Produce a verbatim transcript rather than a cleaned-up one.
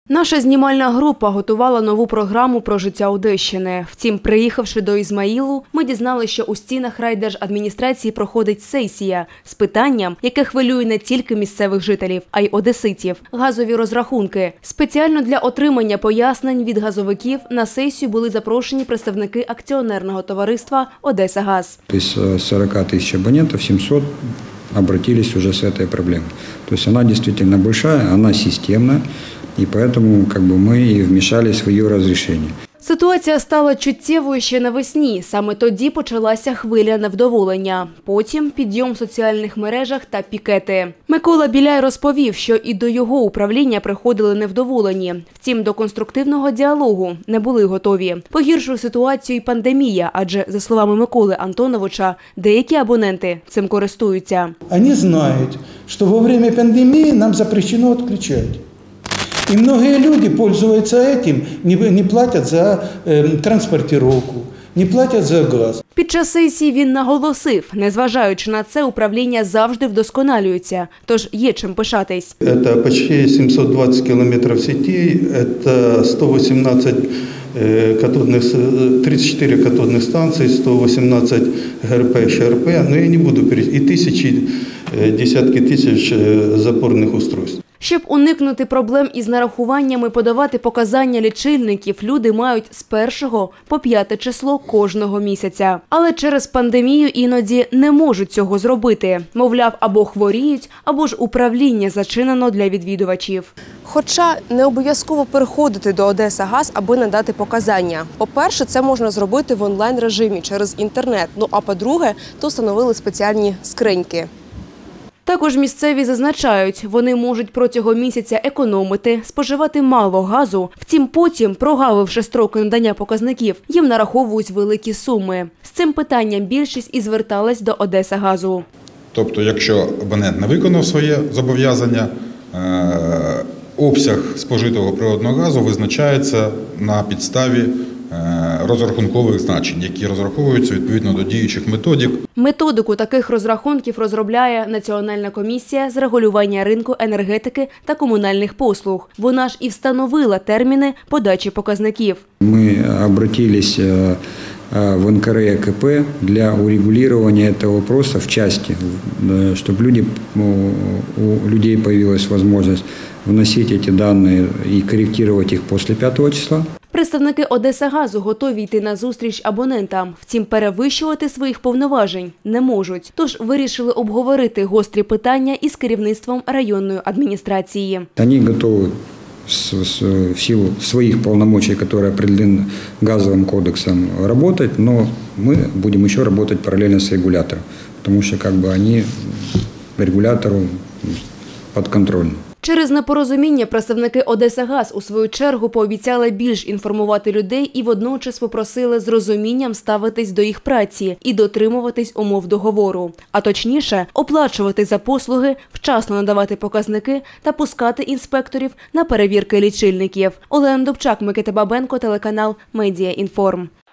Наша знімальна група готувала нову програму про життя Одещини. Втім, приїхавши до Ізмаїлу, ми дізналися, що у стінах райдержадміністрації проходить сесія з питанням, яке хвилює не тільки місцевих жителів, а й одеситів – газові розрахунки. Спеціально для отримання пояснень від газовиків на сесію були запрошені представники акціонерного товариства «Одесагаз». Із сорока тисяч абонентів сімсот обратились уже с этой проблемой. То есть она действительно большая, она системная. И поэтому как бы, мы и вмешались в ее разрешение. Ситуація стала чуттєвою ще навесні. Саме тоді почалася хвиля невдоволення. Потім підйом в соціальних мережах та пікети. Микола Біляй розповів, що і до його управління приходили невдоволені. Втім, до конструктивного діалогу не були готові. Погіршує ситуацію і пандемія, адже, за словами Миколи Антоновича, деякі абоненти цим користуються. Вони знають, що во время пандемії нам запрещено відключати. И многие люди пользуются этим, не платят за э, транспортировку, не платять за газ. Під час сесії він наголосив, незважаючи на це, управління завжди вдосконалюється, тож є чим пишатись. Це почти сімсот двадцять кілометрів сетей, це сто вісімнадцять катодних, тридцять чотири катодних станцій, сто вісімнадцять ГРП, ЩРП, ну я не буду перейти, і тисячі, десятки тисяч запорних устройств. Щоб уникнути проблем із нарахуваннями, подавати показання лічильників люди мають з першого по п'яте число кожного місяця. Але через пандемію іноді не можуть цього зробити. Мовляв, або хворіють, або ж управління зачинено для відвідувачів. Хоча не обов'язково переходити до Одесагаз, аби надати показання. По-перше, це можна зробити в онлайн-режимі через інтернет. Ну а по-друге, то встановили спеціальні скриньки. Також місцеві зазначають, вони можуть протягом місяця економити, споживати мало газу, втім потім, прогавивши строки надання показників, їм нараховують великі суми. З цим питанням більшість і зверталась до Одесагазу. Тобто, якщо абонент не виконав своє зобов'язання, обсяг спожитого природного газу визначається на підставі розрахункових значень, які розраховуються відповідно до діючих методик. Методику таких розрахунків розробляє Національна комісія з регулювання ринку енергетики та комунальних послуг. Вона ж і встановила терміни подачі показників. Ми обратились в эн ка эр и а ка пэ для урегулирования этого вопроса в части, чтобы люди, у людей появилась возможность вносить эти данные и корректировать их после пятого числа. Представники Одесагазу готові йти на зустріч абонентам, втім перевищувати своїх повноважень не можуть. Тож вирішили обговорити гострі питання із керівництвом районної адміністрації. Вони готові в силу своих полномочий, которые определены газовым кодексом, работать, но мы будем еще работать параллельно с регулятором, потому что как бы они регулятору подконтрольны. Через непорозуміння представники Одесагаз у свою чергу пообіцяли більш інформувати людей і водночас попросили з розумінням ставитись до їх праці і дотримуватись умов договору. А точніше, оплачувати за послуги, вчасно надавати показники та пускати інспекторів на перевірки лічильників. Олена Добчак, Микита Бабенко, телеканал Медіа Інформ.